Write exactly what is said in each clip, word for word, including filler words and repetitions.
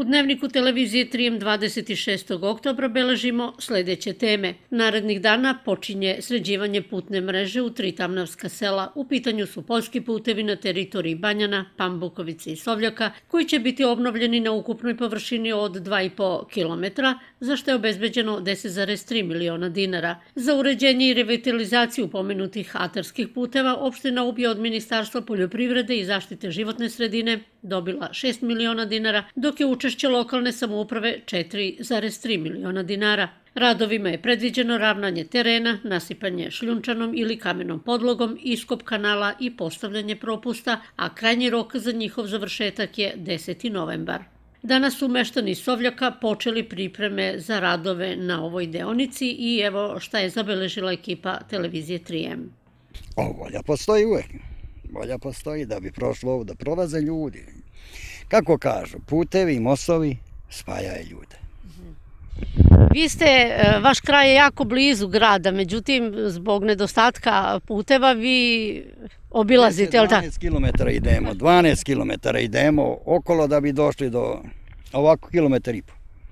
U dnevniku televizije tri em dvadeset šestog oktobra beležimo sljedeće teme. Narednih dana počinje sređivanje putne mreže u tri tamnavska sela. U pitanju su poljski putevi na teritoriji Banjana, Pambukovice i Sovljaka, koji će biti obnovljeni na ukupnoj površini od dva i po kilometra, za što je obezbeđeno deset zarez tri miliona dinara. Za uređenje i revitalizaciju pomenutih atarskih puteva opština Ub je od Ministarstva poljoprivrede i zaštite životne sredine dobila šest miliona dinara, dok je učešće lokalne samouprave četiri zarez tri miliona dinara. Radovima je predviđeno ravnanje terena, nasipanje šljunčanom ili kamenom podlogom, iskop kanala i postavljanje propusta, a krajnji rok za njihov završetak je deseti novembar. Danas su meštani Sovljaka počeli pripreme za radove na ovoj deonici i evo šta je zabeležila ekipa televizije tri em. Volja postoji uvek. Volja postoji da bi prošlo ovo, da prolaze ljudi. Kako kažu, putevi i mostovi spajaju ljude. Vi ste, vaš kraj je jako blizu grada, međutim, zbog nedostatka puteva vi obilazite, jel' tako? dvanaest kilometara idemo, dvanaest kilometara idemo okolo da bi došli do ovako kilometar i po.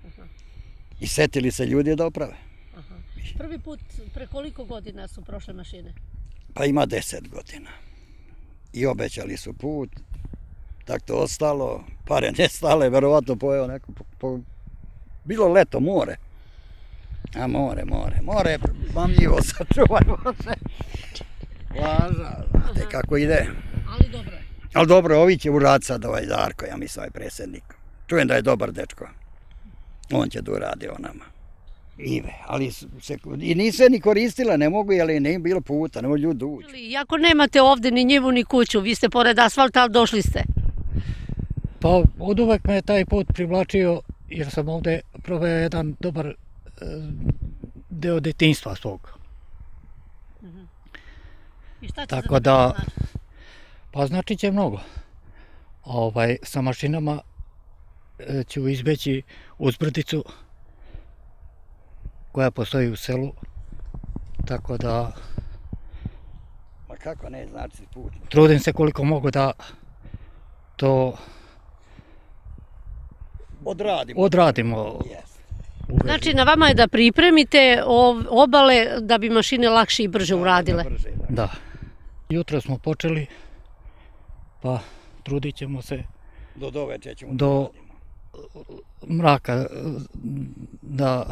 I setili se ljudi da oprave. Prvi put, pre koliko godina su prošle mašine? Pa ima deset godina. I obećali su put, tako to ostalo, pare nestale, verovatno pojeo neko, po, bilo leto, more. A more, more, more, mamljivo sačuvajmo se. Važa, znate kako ide. Ali dobro je. Ali dobro, ovi će uraditi sad ovaj Darko, ja mislim, ovaj predsjednik. Čujem da je dobar dečko. On će da uradi o nama. Ive, ali se, i nije ni koristila, ne mogu, jer nije bilo puta, ne mogu ljudi ući. Iako nemate ovdje ni njivu ni kuću, vi ste pored asfalta, ali došli ste. Pa od uvek me taj put privlačio, jer sam ovdje proveo jedan dobar e, deo detinjstva svog. Uh-huh. I šta će tako da, pa znači će mnogo. Ovaj, sa mašinama e, ću izbeći uzbrdicu koja postoji u selu, tako da... Ma kako ne, znači put. Trudim se koliko mogu da to... Odradimo. Odradimo. Yes. Znači, na vama je da pripremite obale da bi mašine lakše i brže uradile. Da, brže, da. Da. Jutro smo počeli, pa trudit ćemo se... Do doveče ćemo do mraka da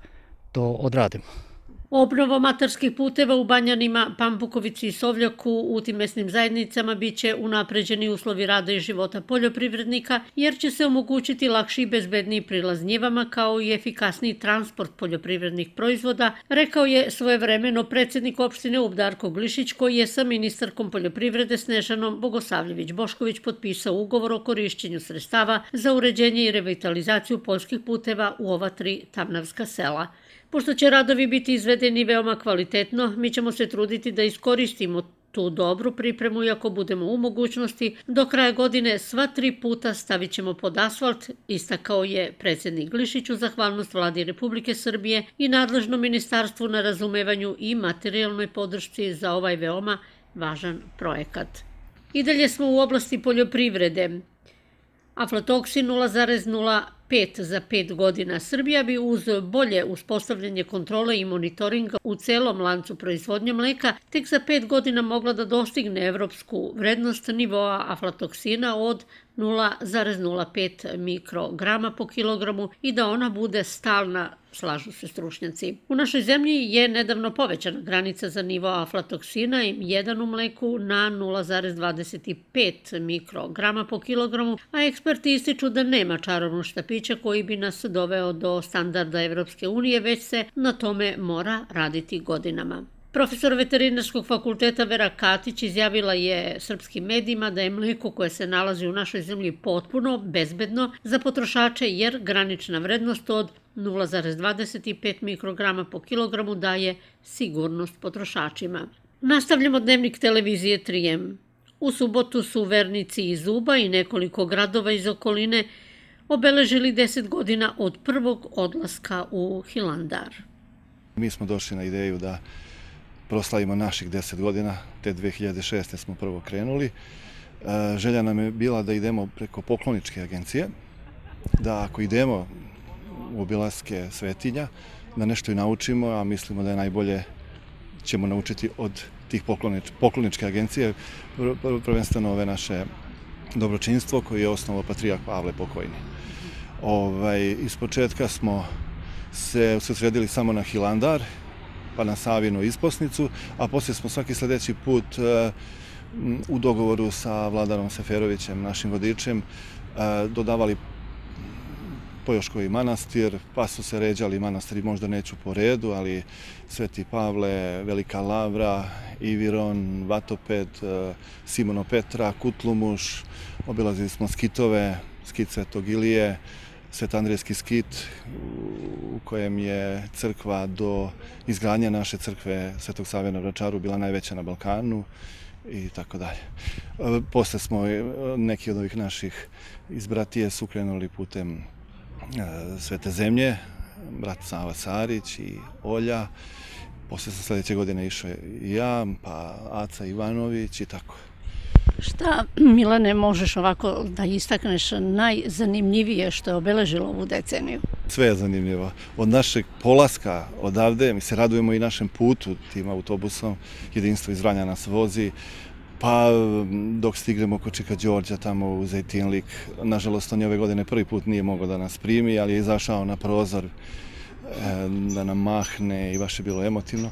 to odradimo. Obnovom atarskih puteva u Banjanima, Pambukovici i Sovljaku u tim mesnim zajednicama bit će unapređeni uslovi rada i života poljoprivrednika, jer će se omogućiti lakši i bezbedniji prilaz njivama kao i efikasniji transport poljoprivrednih proizvoda, rekao je svojevremeno predsjednik opštine Ub Darko Glišić, koji je sa ministarkom poljoprivrede Snežanom Bogosavljević-Bošković potpisao ugovor o korišćenju sredstava za uređenje i revitalizaciju poljskih puteva u ova tri tamnavska sela. Pošto će radovi biti izvedeni veoma kvalitetno, mi ćemo se truditi da iskoristimo tu dobru pripremu i ako budemo u mogućnosti, do kraja godine sva tri puta stavit ćemo pod asfalt, istakao je predsjednik Glišić u zahvalnost Vladi Republike Srbije i nadležnom ministarstvu na razumevanju i materijalnoj podršci za ovaj veoma važan projekat. I dalje smo u oblasti poljoprivrede. Aflatoksin nula zarez nula pet za pet godina. Srbija bi uz bolje uspostavljanje kontrole i monitoringa u celom lancu proizvodnje mleka tek za pet godina mogla da dostigne evropsku vrednost nivoa aflatoksina od nula zarez nula pet mikrograma po kilogramu i da ona bude stalna, slažu se stručnjaci. U našoj zemlji je nedavno povećana granica za nivo aflatoksina em jedan u mleku na nula zarez dvadeset pet mikrograma po kilogramu, a eksperti ističu da nema čarobnog štapića koji bi nas doveo do standarda Evropske unije, već se na tome mora raditi godinama. Profesor Veterinarskog fakulteta Vera Katić izjavila je srpskim medijima da je mlijeko koje se nalazi u našoj zemlji potpuno bezbedno za potrošače jer granična vrednost od nula zarez dvadeset pet mikrograma po kilogramu daje sigurnost potrošačima. Nastavljamo dnevnik televizije tri em. U subotu su vernici iz Uba i nekoliko gradova iz okoline obeležili deset godina od prvog odlaska u Hilandar. Mi smo došli na ideju da proslavimo naših deset godina, te dve hiljade šeste. smo prvo krenuli. Želja nam je bila da idemo preko pokloničke agencije da ako idemo u obilaske svetinja, da nešto i naučimo, a mislimo da je najbolje ćemo naučiti od tih poklonič, pokloničke agencije, prvenstveno ove naše dobročinstvo koje je osnovao Patrijak Pavle pokojni. Ovaj, iz početka smo se usredsredili samo na Hilandar, pa na Savinu isposnicu, a poslije smo svaki sljedeći put uh, u dogovoru sa Vladarom Seferovićem, našim vodičem, uh, dodavali Pojoškovi manastir, pa su se ređali manastiri, možda neću po redu, ali Sveti Pavle, Velika Lavra, Iviron, Vatoped, Simono Petra, Kutlumuš, obilazili smo skitove, skit Svetog Ilije, Svetandrijski skit u kojem je crkva do izgradnje naše crkve Svetog Save na Vračaru bila najveća na Balkanu i tako dalje. Posle smo neki od ovih naših izbratije su krenuli putem Svete zemlje, brat Sava Sarić i Olja. Posle sam sljedeće godine išao i ja, pa Aca Ivanović i tako. Šta, Milane, možeš ovako da istakneš najzanimljivije što je obeležilo ovu deceniju? Sve je zanimljivo. Od našeg polaska odavde, mi se radujemo i našem putu tim autobusom, jedinstvo iz Vranja nas vozi, pa dok stignemo kod Čika Đorđa tamo u Zejtinlik, nažalost on je ove godine prvi put nije mogao da nas primi, ali je izašao na prozor da nam mahne i baš je bilo emotivno.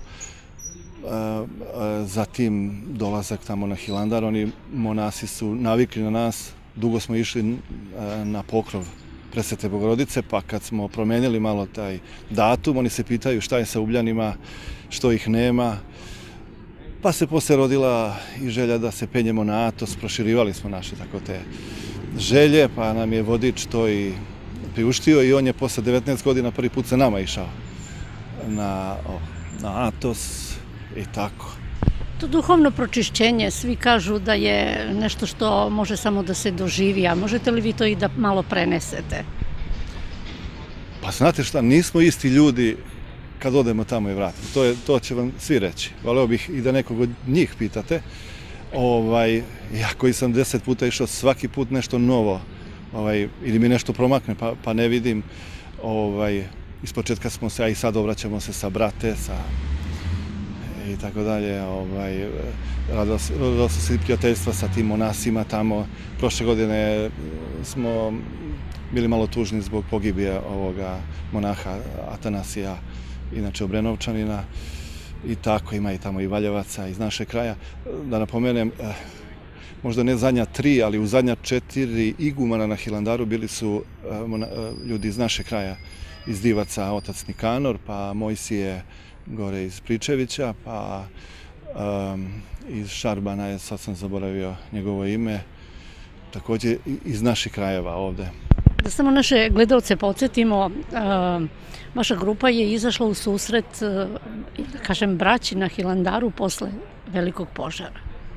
Zatim dolazak tamo na Hilandar, oni monasi su navikli na nas, dugo smo išli na pokrov Presvete Bogorodice, pa kad smo promenili malo taj datum, oni se pitaju šta je sa Ubljanima, što ih nema. Pa se posle rodila i želja da se penjemo na Atos, proširivali smo naše tako te želje, pa nam je vodič to i priuštio i on je posle devetnaest godina prvi put sa nama išao na, o, na Atos i tako. To duhovno pročišćenje, svi kažu da je nešto što može samo da se doživi, a možete li vi to i da malo prenesete? Pa znate šta, nismo isti ljudi kad odemo tamo i vratimo. To, je, to će vam svi reći. Voleo bih i da nekog od njih pitate. Ovaj, ja koji sam deset puta išao, svaki put nešto novo, ovaj, ili mi nešto promakne pa, pa ne vidim. Ovaj, ispočetka smo se, a i sad obraćamo se sa brate, sa i tako dalje. Ovaj, radilo su se prijateljstva sa tim monasima tamo. Prošle godine smo bili malo tužni zbog pogibije ovoga monaha Atanasija, inače Obrenovčanina, i tako ima i tamo i Valjevaca iz našeg kraja. Da napomenem, možda ne zadnja tri, ali u zadnja četiri igumana na Hilandaru bili su ljudi iz našeg kraja, iz Divaca, otac Nikanor, pa Mojsije gore iz Pričevića, pa um, iz Šarbana je, sad sam zaboravio njegovo ime, također iz naših krajeva ovde. Da samo naše gledalce podsjetimo, uh, vaša grupa je izašla u susret, uh, da kažem, braći na Hilandaru posle velikog požara.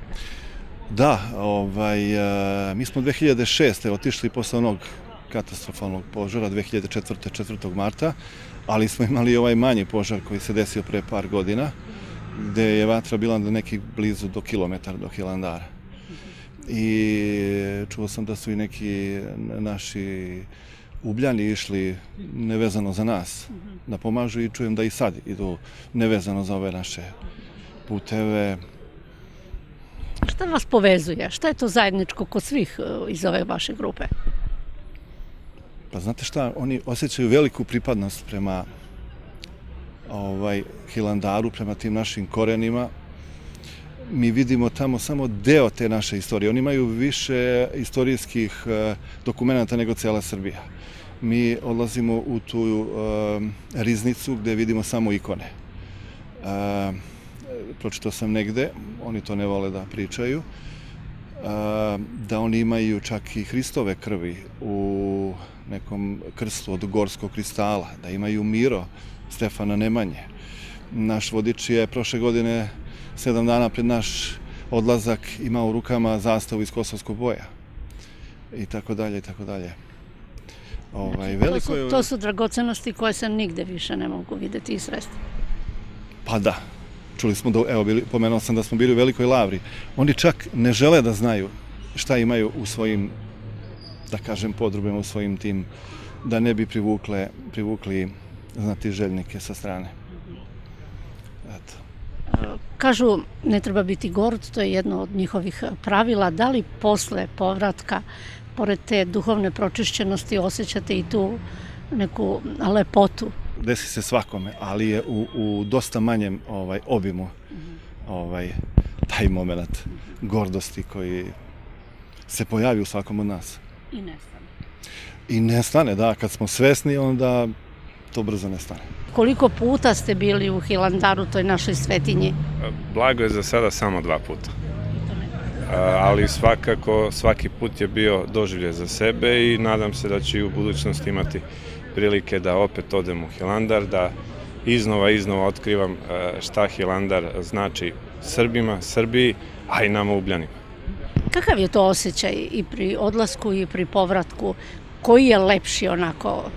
Da, ovaj, uh, mi smo dve hiljade šeste. otišli posle onog katastrofalnog požara dve hiljade četvrte. četvrtog marta, ali smo imali ovaj manji požar koji se desio pre par godina, gde je vatra bila na nekih blizu do kilometar do Hilandara. I čuo sam da su i neki naši Ubljani išli nevezano za nas da pomažu i čujem da i sad idu nevezano za ove naše puteve. Šta vas povezuje? Šta je to zajedničko kod svih iz ove vaše grupe? Pa znate šta, oni osjećaju veliku pripadnost prema ovaj, Hilandaru, prema tim našim korenima. Mi vidimo tamo samo deo te naše istorije. Oni imaju više istorijskih dokumenta nego cijela Srbija. Mi odlazimo u tu uh, riznicu gde vidimo samo ikone. Uh, pročitao sam negde, oni to ne vole da pričaju, uh, da oni imaju čak i Hristove krvi u nekom krstu od gorskog kristala, da imaju Miro Stefana Nemanje. Naš vodič je prošle godine, sedam dana pred naš odlazak, imao u rukama zastavu iz Kosovskog boja. I tako dalje, i tako dalje. Ovaj, to, su, to su dragocenosti koje se nigde više ne mogu vidjeti i sresti. Pa da. Čuli smo, da, evo, bili, pomenuo sam da smo bili u Velikoj Lavri. Oni čak ne žele da znaju šta imaju u svojim da kažem, podrubimo svojim tim, da ne bi privukle, privukli znati željnike sa strane. Eto. Kažu, ne treba biti gord, to je jedno od njihovih pravila. Da li posle povratka, pored te duhovne pročišćenosti, osjećate i tu neku lepotu? Desi se svakome, ali je u, u dosta manjem ovaj, obimu ovaj, taj moment gordosti koji se pojavi u svakom od nas. I nestane. I nestane, da. Kad smo svesni, onda to brzo nestane. Koliko puta ste bili u Hilandaru, toj našoj svetinji? Blago je za sada samo dva puta. Ali svakako svaki put je bio doživljaj za sebe i nadam se da ću i u budućnosti imati prilike da opet odem u Hilandar, da iznova iznova otkrivam šta Hilandar znači Srbima, Srbiji, a i nama Ubljanima. Kakav je to osjećaj i pri odlasku i pri povratku? Koji je lepši onako?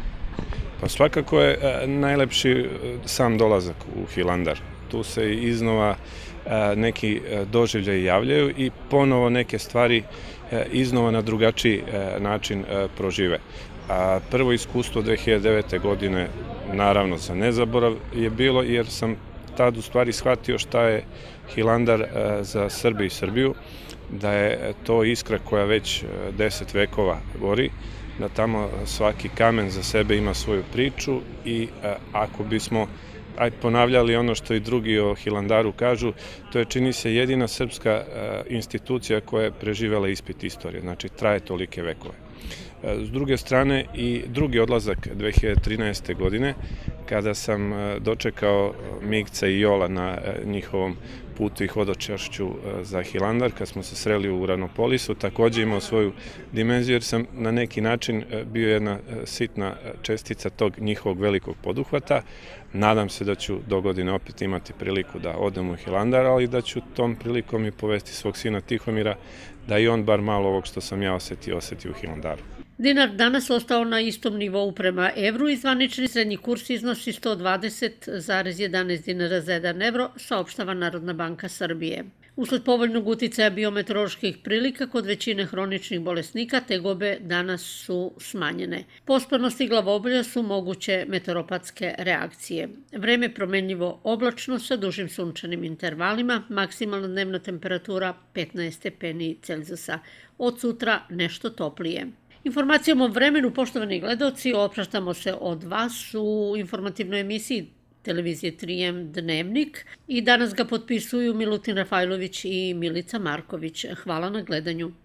Pa svakako je najlepši sam dolazak u Hilandar. Tu se iznova neki doživljaji javljaju i ponovo neke stvari iznova na drugačiji način prožive. A prvo iskustvo dve hiljade devete. godine, naravno za nezaborav, je bilo jer sam tad u stvari shvatio šta je Hilandar za Srbiju i Srbiju, da je to iskra koja već deset vekova gori, da tamo svaki kamen za sebe ima svoju priču i ako bismo aj ponavljali ono što i drugi o Hilandaru kažu, to je, čini se, jedina srpska institucija koja je preživela ispit istorije, znači traje tolike vekove. S druge strane, i drugi odlazak dve hiljade trinaeste. godine, kada sam dočekao Migca i Jola na njihovom putu i hodočašću za Hilandar, kad smo se sreli u Uranopolisu, takođe imao svoju dimenziju, jer sam na neki način bio jedna sitna čestica tog njihovog velikog poduhvata. Nadam se da ću do godine opet imati priliku da odem u Hilandar, ali da ću tom prilikom i povesti svog sina Tihomira, da i on bar malo ovog što sam ja osetio, osetio u Hilandaru. Dinar danas ostao na istom nivou prema evru i zvanični srednji kurs iznosi sto dvadeset zarez jedanaest dinara za jedan evro, saopštava Narodna banka Srbije. Usled povoljnog uticaja biometeoroloških prilika kod većine hroničnih bolesnika tegobe danas su smanjene. Pospanost i glavobolja su moguće meteoropatske reakcije. Vreme promenljivo oblačno sa dužim sunčanim intervalima, maksimalna dnevna temperatura petnaest stepeni Celzijusa. Od sutra nešto toplije. Informacijom o vremenu, poštovani gledaoci, opraštamo se od vas u informativnoj emisiji televizije tri em Dnevnik i danas ga potpisuju Milutin Rafajlović i Milica Marković. Hvala na gledanju.